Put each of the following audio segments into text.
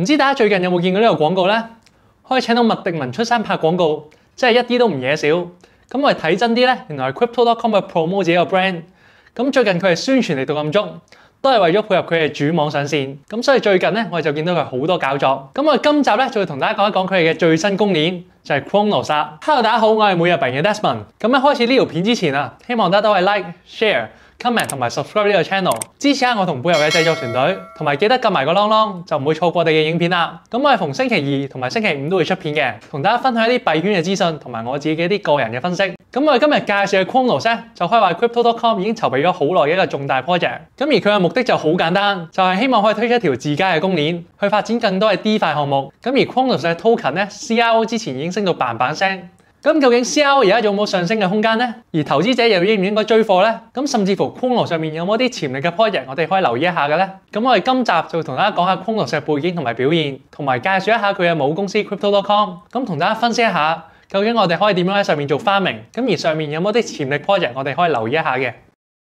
唔知大家最近有冇見過呢個廣告呢？可以請到麥迪文出山拍廣告，真係一啲都唔嘢少。咁我哋睇真啲咧，原來係 Crypto.com 嘅 promote 自己個 brand。咁最近佢係宣傳力度咁足，都係為咗配合佢嘅主網上線。咁所以最近咧，我哋就見到佢好多搞作。咁我哋今集咧就會同大家講一講佢哋嘅最新公鏈，就係 Chronos。Hello， 大家好，我係每日幣嘅 Desmond。咁喺開始呢條片之前啊，希望大家都係 like、share、comment 同埋 subscribe 呢個 channel， 支持下我同背後嘅製作團隊，同埋記得撳埋個啷啷，就唔會錯過我哋嘅影片啦。咁我係逢星期二同埋星期五都會出片嘅，同大家分享一啲幣圈嘅資訊，同埋我自己嘅一啲個人嘅分析。咁我哋今日介紹嘅 Chronos 咧，就可以話 Crypto.com 已經籌備咗好耐嘅一個重大 project。咁而佢嘅目的就好簡單，就係希望可以推出一條自家嘅公鏈，去發展更多嘅 DeFi 項目。咁而 Chronos 嘅 token 咧 ，CRO 之前已經升到嘭聲。咁究竟 CRO 而家仲有冇上升嘅空間呢？而投資者又應唔應該追貨呢？咁甚至乎 Chronos 上面有冇啲潛力嘅 project 我哋可以留意一下嘅呢？咁我哋今集就會同大家講下 Chronos 嘅背景同埋表現，同埋介紹一下佢嘅母公司 Crypto.com。咁同大家分析一下，究竟我哋可以點樣喺上面做farming？咁而上面有冇啲潛力 project 我哋可以留意一下嘅？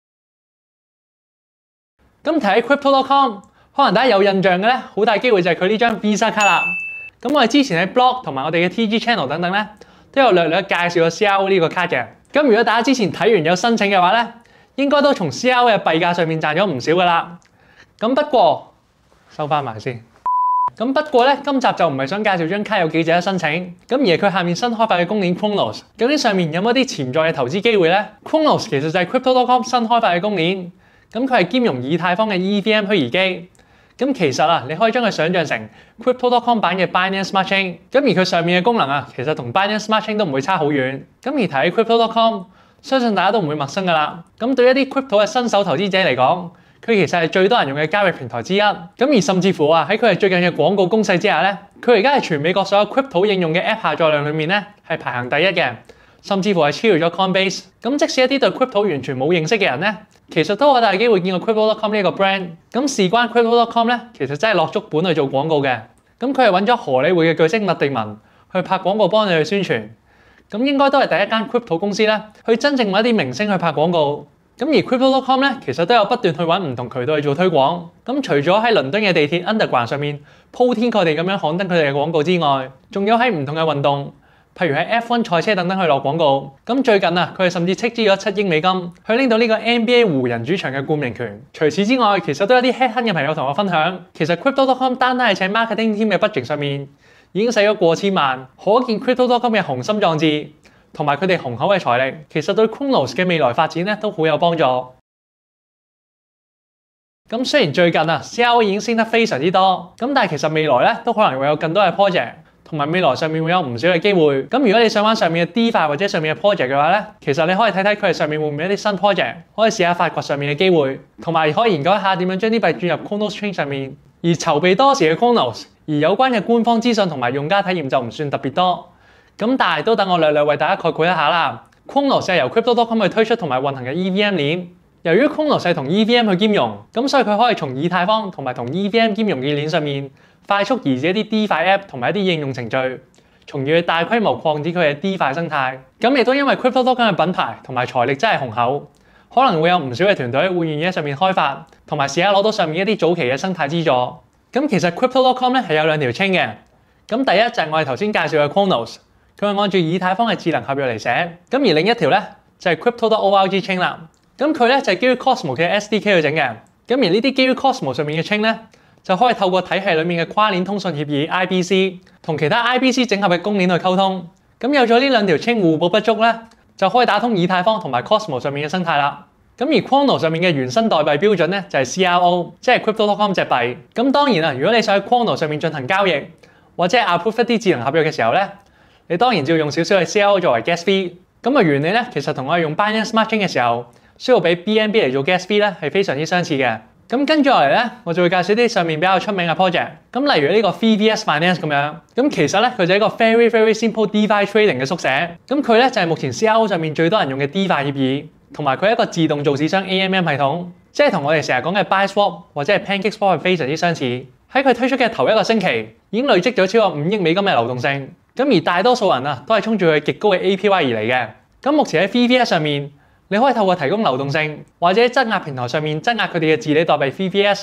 咁提起 Crypto.com， 可能大家有印象嘅咧，好大機會就係佢呢張 Visa 卡啦。咁我哋之前喺 blog 同埋我哋嘅 TG channel 等等咧，都有略略介紹過 CRO 呢個卡嘅。咁如果大家之前睇完有申請嘅話咧，應該都從 CRO 嘅幣價上面賺咗唔少噶啦。咁不過收翻埋先。咁不過咧，今集就唔係想介紹張卡有幾值得申請，咁而係佢下面新開發嘅公鏈 Chronos， 究竟上面有冇啲潛在嘅投資機會咧 ？Chronos 其實就係 Crypto.com 新開發嘅公鏈，咁佢係兼容以太坊嘅 EVM 虛擬機。咁其實啊，你可以將佢想像成 Crypto.com 版嘅 Binance Smart Chain， 咁而佢上面嘅功能啊，其實同 Binance Smart Chain 都唔會差好遠。咁而提起 Crypto.com， 相信大家都唔會陌生噶啦。咁對一啲 Crypto 嘅新手投資者嚟講，佢其實係最多人用嘅交易平台之一。咁而甚至乎啊，喺佢係最近嘅廣告攻勢之下咧，佢而家係全美國所有 Crypto 應用嘅 App 下載量裏面咧係排行第一嘅，甚至乎係超越咗 Coinbase。咁即使一啲對 Crypto 完全冇認識嘅人咧，其實都好大機會見過 Crypto.com 呢個 brand。咁事關 Crypto.com 咧，其實真係落足本去做廣告嘅。咁佢係揾咗荷里活嘅巨星麥迪文去拍廣告幫你去宣傳。咁應該都係第一間 Crypto 公司咧，去真正揾一啲明星去拍廣告。咁而 Crypto.com 咧，其實都有不斷去揾唔同渠道去做推廣。咁除咗喺倫敦嘅地鐵 Underground 上面鋪天蓋地咁樣刊登佢哋嘅廣告之外，仲有喺唔同嘅運動，譬如喺 F1 賽車等等去落廣告。咁最近啊，佢哋甚至斥資咗7億美金去拎到呢個 NBA 湖人主場嘅冠名權。除此之外，其實都有啲 headhunt 嘅朋友同我分享，其實 Crypto.com 單喺請 marketing team 嘅 budget 上面已經使咗過千萬，可見 Crypto.com 嘅雄心壯志同埋佢哋雄厚嘅財力，其實對 Chronos 嘅未來發展咧都好有幫助。咁雖然最近啊 CRO 已經升得非常之多，咁但係其實未來咧都可能會有更多嘅 project， 同埋未來上面會有唔少嘅機會。咁如果你想玩上面嘅 DeFi 或者上面嘅 project 嘅話咧，其實你可以睇睇佢哋上面會唔會有一啲新 project， 可以試下發掘上面嘅機會，同埋可以研究一下點樣將啲幣轉入 Chronos Chain 上面。而籌備多時嘅 Chronos， 而有關嘅官方資訊同埋用家體驗就唔算特別多。咁但係都等我略略為大家概括一下啦。Chronos 係由 Crypto.com 去推出同埋運行嘅 EVM 鏈。由於 Chronos 係同 EVM 去兼容，咁所以佢可以從以太坊同埋同 EVM 兼容嘅鏈上面快速移植一啲 DeFi App 同埋一啲應用程序，從而去大規模擴展佢嘅 DeFi 生態。咁亦都因為 Crypto.com 嘅品牌同埋財力真係雄厚，可能會有唔少嘅團隊會願意喺上面開發，同埋試下攞到上面一啲早期嘅生態資助。咁其實 Crypto.com 咧係有兩條 chain 嘅。咁第一就係我哋頭先介紹嘅 Chronos。佢係按住以太坊嘅智能合約嚟寫，咁而另一條咧就係 Crypto.org chain 啦。咁佢咧就係基於 Cosmos 嘅 SDK 去整嘅。咁而呢啲基於 Cosmos 上面嘅 chain 咧，就可以透過體系裡面嘅跨鏈通訊協議 IBC 同其他 IBC 整合嘅公鏈去溝通。咁有咗呢兩條 chain 互補不足咧，就可以打通以太坊同埋 Cosmos 上面嘅生態啦。咁而 Chronos 上面嘅原生代幣標準咧就係 CRO， 即係 Crypto.com 隻幣。咁當然啦，如果你想喺 Chronos 上面進行交易，或者係 approve 一啲智能合約嘅時候咧，你當然就要用少少嘅 CRO 作為 gas fee。咁嘅原理咧，其實同我哋用 Binance Smart Chain 嘅時候需要俾 BNB 嚟做 gas fee 咧係非常之相似嘅。咁跟住落嚟咧，我就會介紹啲上面比較出名嘅 project。咁例如呢個 VVS Finance 咁樣，咁其實咧佢就係一個 very simple DeFi trading 嘅縮寫。咁佢咧就係目前 CRO 上面最多人用嘅 DeFi 協議，同埋佢係一個自動造市商 AMM 系統，即係同我哋成日講嘅 BuySwap 或者係 PancakeSwap 係非常之相似。喺佢推出嘅頭一個星期，已經累積咗超過5億美金嘅流動性。咁而大多數人啊，都係衝住佢極高嘅 APY 而嚟嘅。咁目前喺 VVS 上面，你可以透過提供流動性，或者質押平台上面質押佢哋嘅治理代幣 VVS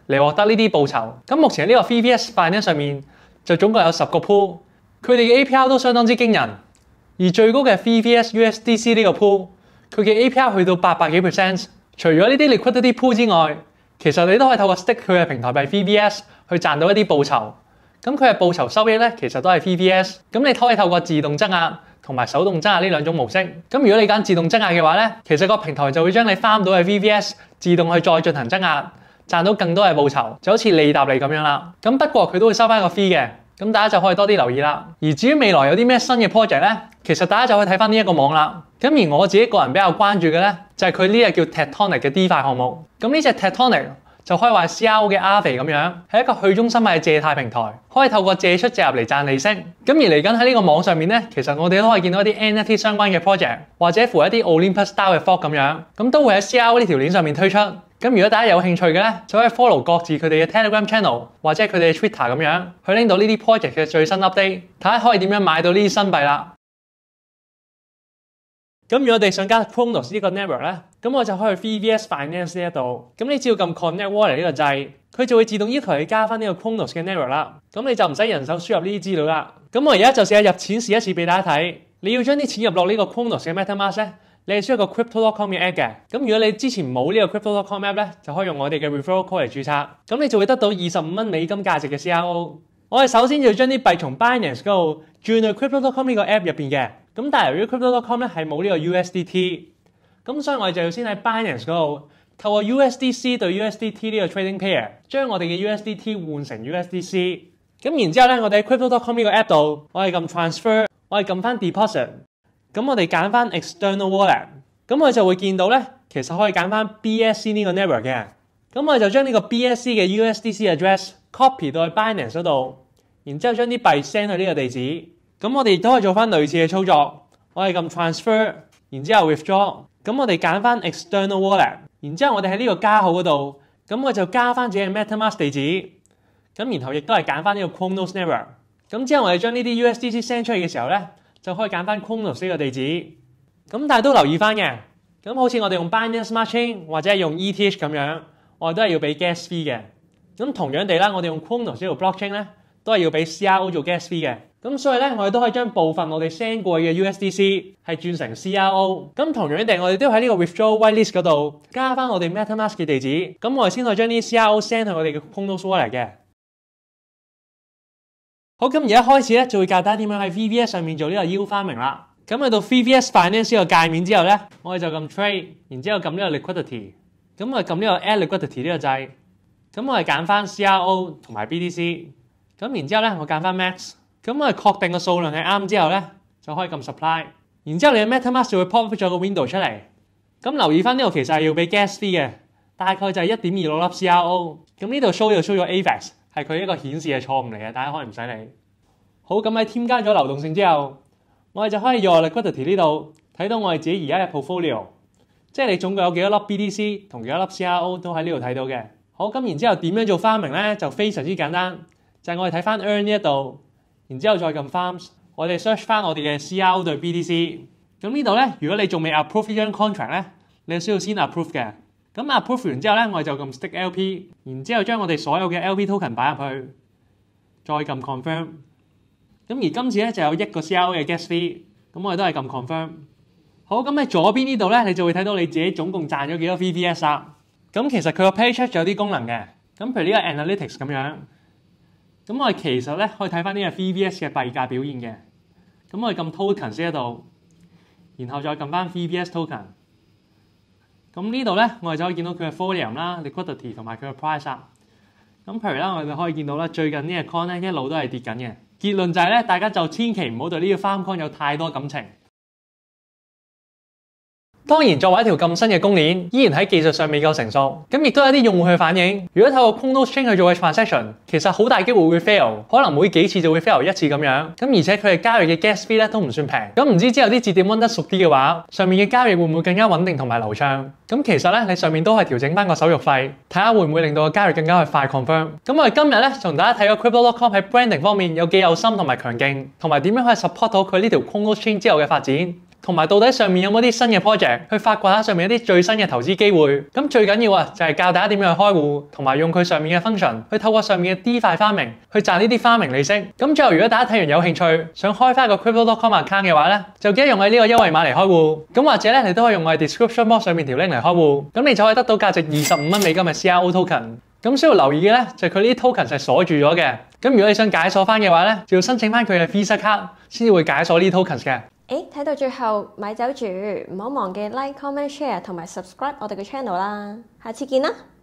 嚟獲得呢啲報酬。咁目前呢個 VVS Finance 上面就總共有10個 pool， 佢哋嘅 APR 都相當之驚人。而最高嘅 VVS USDC 呢個 pool， 佢嘅 APR 去到800幾%。除咗呢啲 liquidity pool 之外，其實你都可以透過 stake 佢嘅平台幣 VVS 去賺到一啲報酬。咁佢嘅報酬收益咧，其實都係 VVS。咁你可以透過自動質押同埋手動質押呢兩種模式。咁如果你揀自動質押嘅話咧，其實個平台就會將你farm到嘅 VVS 自動去再進行質押，賺到更多嘅報酬，就好似利搭利咁樣啦。咁不過佢都會收翻個 fee 嘅。咁大家就可以多啲留意啦。而至於未來有啲咩新嘅 project 咧，其實大家就可以睇翻呢一個網啦。咁而我自己個人比較關注嘅咧，就係佢呢隻叫 Tectonic 嘅 DeFi 項目。咁呢隻 Tectonic 就可以話 CRO 嘅 Aave 咁樣，係一個去中心化嘅借貸平台，可以透過借出借入嚟賺利息。咁而嚟緊喺呢個網上面咧，其實我哋都可以見到一啲 NFT 相關嘅 project， 或者乎一啲 Olympus Style 嘅 fork 咁樣，咁都會喺 CRO 呢條鏈上面推出。咁如果大家有興趣嘅咧，就可以 follow 各自佢哋嘅 Telegram Channel 或者佢哋嘅 Twitter 咁樣，去拎到呢啲 project 嘅最新 update， 睇下可以點樣買到呢啲新幣啦。咁如果我哋想加 Chronos 呢個 network 咧，咁我就可以去 VVS Finance 呢一度，咁你只要撳 Connect Wallet 呢個掣，佢就會自動要求你加翻呢個 Chronos 嘅 network 啦。咁你就唔使人手輸入呢啲資料啦。咁我而家就試下入錢試一次俾大家睇。你要將啲錢入落呢個 Chronos 嘅 MetaMask 咧，你係需要個 Crypto.com 嘅 app 嘅。咁如果你之前冇呢個 Crypto.com app 咧，就可以用我哋嘅 Referral Code 嚟註冊。咁你就會得到25蚊美金價值嘅 CRO。我哋首先就要將啲幣從 Binance 嗰度轉去 Crypto.com 呢個 app 入邊嘅。咁但係由於 Crypto.com 咧係冇呢個 USDT， 咁所以我哋就要先喺 Binance 嗰度透過 USDC 對 USDT 呢個 trading pair， 將我哋嘅 USDT 換成 USDC。咁然之後咧，我哋喺 Crypto.com 呢個 app 度，我哋撳 transfer， 我哋撳翻 deposit， 咁我哋揀翻 external wallet， 咁我哋就會見到咧，其實可以揀翻 BSC 呢個 network 嘅。咁我哋就將呢個 BSC 嘅 USDC address copy 到去 Binance 嗰度，然之後將啲幣 send 去呢個地址。咁我哋亦都可以做翻類似嘅操作，我哋撳 transfer， 然之後 withdraw， 咁我哋揀翻 external wallet， 然之後我哋喺呢個加號嗰度，咁我就加翻自己嘅 MetaMask 地址，咁然後亦都係揀翻呢個 Chronos network， 咁之後我哋將呢啲 USDC send 出去嘅時候咧，就可以揀翻 Chronos 呢個地址，咁但係都留意翻嘅，咁好似我哋用 Binance Smart Chain 或者係用 ETH 咁樣，我哋都係要俾 gas fee 嘅，咁同樣地啦，我哋用 Chronos 呢條 blockchain 咧，都係要俾 CRO 做 gas fee 嘅。咁所以咧，我哋都可以將部分我哋 send 過去嘅 USDC 係轉成 CRO。咁同樣地，我哋都喺呢個 withdraw whitelist 嗰度加翻我哋 MetaMask 嘅地址。咁我哋先可以將啲 CRO send 去我哋嘅 Chronos Wallet 嘅。好，咁而家開始咧，就會教大家點樣喺 VVS 上面做呢個 yield farming 啦。咁去到 VVS Finance 呢個界面之後咧，我哋就撳 Trade， 然之後撳呢個 Liquidity。咁我哋撳呢個 Add Liquidity 呢個掣。咁我哋揀翻 CRO 同埋 BTC。咁然之後咧，我揀翻 Max。咁我哋確定個數量係啱之後咧，就可以撳 Supply， 然之後你嘅 MetaMask 就會 pop 咗個 window 出嚟。咁留意翻呢度其實係要俾 gas fee 嘅，大概就係 1.26 粒 CRO。咁呢度 show 就 show 咗 AVAX， 係佢一個顯示嘅錯誤嚟嘅，大家可以唔使理。好，咁喺添加咗流動性之後，我哋就可以用 Liquidity 呢度睇到我哋自己而家嘅 portfolio， 即係你總共有幾多粒 BTC 同幾多粒 CRO 都喺呢度睇到嘅。好，咁然之後點樣做 farming 咧，就非常之簡單，就係我哋睇翻 Earn 呢一度。然之後再撳 Farms， 我哋 search 翻我哋嘅 CRO 對 BTC。咁呢度咧，如果你仲未 approve 呢張 contract 咧，你需要先 approve 嘅。咁 approve 完之後咧，我哋就撳 Stake LP， 然之後將我哋所有嘅 LP token 擺入去，再撳 Confirm。咁而今次咧就有1個 CRO 嘅 gas fee， 咁我哋都係撳 Confirm。好，咁喺左邊呢度咧，你就會睇到你自己總共賺咗幾多 VVS 啦。咁其實佢個 Paycheck 有啲功能嘅，咁譬如呢個 Analytics 咁樣。咁我哋其實咧可以睇翻呢個 VVS 嘅幣價表現嘅。咁我哋撳 Tokens 呢度，然後再撳翻 VVS Token。咁呢度咧，我哋就可以見到佢嘅 Volume 啦、Liquidity 同埋佢嘅 Price 啦。咁譬如啦，我哋可以見到啦，最近呢個 coin 咧一路都係跌緊嘅。結論就係咧，大家就千祈唔好對呢個 farm coin 有太多感情。當然，作為一條咁新嘅公鏈，依然喺技術上未夠成熟，咁亦都有啲用戶去反映，如果透過 Chronos Chain 去做嘅 transaction， 其實好大機會會 fail， 可能每幾次就會 fail 一次咁樣。咁而且佢哋交易嘅 gas fee 咧都唔算平。咁唔知之後啲節點溫得熟啲嘅話，上面嘅交易會唔會更加穩定同埋流暢？咁其實咧，你上面都係調整翻個手續費，睇下會唔會令到個交易更加去快 confirm。咁我哋今日咧就同大家睇個 Crypto.com 喺 branding 方面有幾有心同埋強勁，同埋點樣可以 support 到佢呢條 Chronos Chain 之後嘅發展。 同埋到底上面有冇啲新嘅 project 去發掘下上面一啲最新嘅投資機會。咁最緊要就係教大家點樣去開戶，同埋用佢上面嘅 function 去透過上面嘅 DeFi 花名去賺呢啲花名利息。咁最後如果大家睇完有興趣，想開翻個 Crypto.com account 嘅話咧，就記得用我呢個優惠碼嚟開戶。咁或者咧，你都可以用我哋 description box 上面條 link 嚟開戶，咁你就可以得到價值25蚊美金嘅 CRO token。咁需要留意嘅咧，就係佢呢啲 token 係鎖住咗嘅。咁如果你想解鎖翻嘅話咧，就要申請翻佢嘅 Visa 卡先至會解鎖呢啲 tokens 嘅。 睇到最後咪走住，唔好忘記 like、comment、share 同埋 subscribe 我哋嘅 channel 啦。下次見啦！